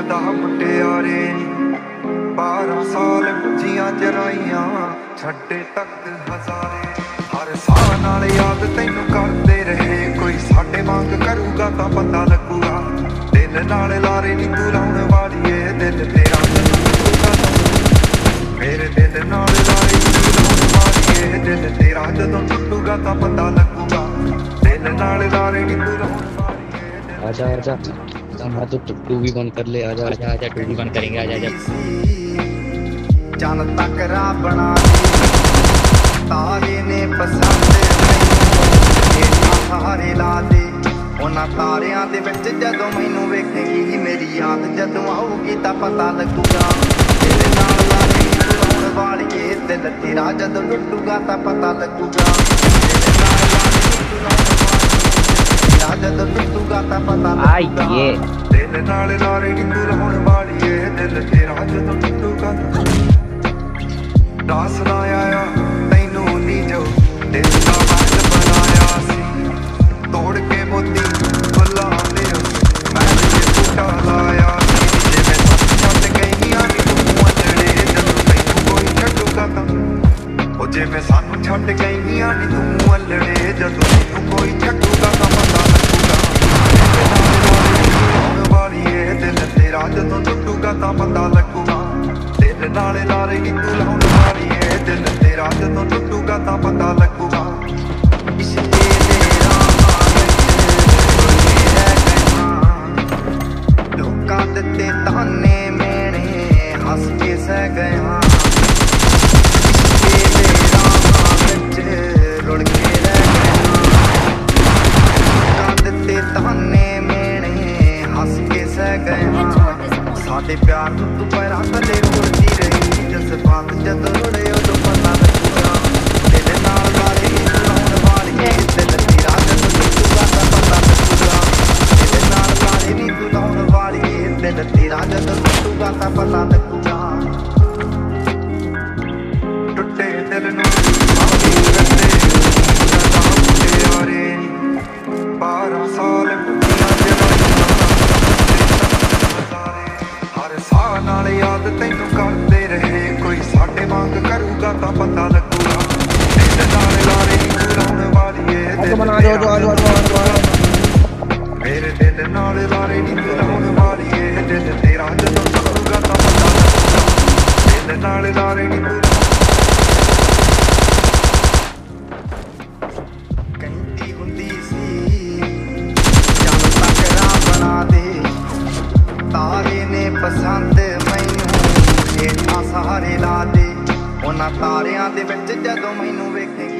जदा मुटियारे 12 साल जियां चराइयां छड्डे तक हजारे हर साह नाल याद तैनू करते रहे कोई साडे वांग करूगा तां पता लगूगा दिल नाल लारे नी तू लाउण वालीए दिल तेरा मेरे दिल नाल लारे नी तू लाउण वालीए दिल तेरा जदों टुटूगा तां पता लगूगा दिल नाल लारे नी तू लाउण वालीए आजा आजा मैं तो टू भी बंद कर ले आजा आजा आजा टू भी बंद करेंगे आजा आजा चन तक राह बना तारे ने पसंद सहारे ला दे उन्हां तारियां दे विच जदों मैनू वेखेगी मेरी याद जदों आऊगी तां पता लगूगा तेरे नाल लारे लाउण वालीए दिल तेरा जदों टुटूगा तां पता लगूगा तेरे नाल लारे लाउण वालीए जदों टुटूगा तां पता लगूगा दिल नाल लारे लाउण वालीए दिल तेरा जदों टुटूगा दास ना आया तैनू नी जो दिल दा बंद बनाया सी तोड़ के मोती फुल्लां दे मैं ते बूटा लाया सी जिवें सच छड्ड गईयां नी तूं अजड़े जदों तैनू कोई छड्डूगा तां ओ जिवें सानू छड्ड गईयां नी तूं अल्लड़े जदों तैनू कोई छड्डूगा तां पता लगूगा लाउण वालीए दिल तेरा जदों टुटूगा तां पता लगूगा दिल नाल लारे नी तू लाउण वालीए दिल तेरा जदों टुटूगा तां पता लगूगा इश्के दे राहां विच लोकां दित्ते ताने मेणे हस के सह गया इश्के दे राहां विच रुड़ के रह गया लोकां दित्ते ताने मेणे हस के सह गया साडे प्यार नूं तू पैरा कदे उड़दी रही जज्बात जदों रुड़े उदों पता लगूगा दिल नाल लारे नी लाउण वालीए दिल तेरा जदों टुटूगा तां पता लगूगा दिल नाल लारे नी लाउण वालीए दिल तेरा जदों टुटूगा तां पता लगूगा टुटे दिल नूं आखी करदे जदा मुटियारे 12 साल नाल याद तैनू करते रहे कोई साडे वांग करूगा तां पता लगूगा दिल नाल लारे नी तू लाउण वालीए मेरे दिल नाल लारे नी तू लाउण वालीए दिल तेरा जदों टुटूगा तां पता लगूगा दिल नाल लारे नी तू कहंदी हुंदी सी चन तक राह बना दे तारे ने पसंद मैनू हेठां सहारे ला दे उन्हां तारियां दे विच जदों मैनू वेखेगी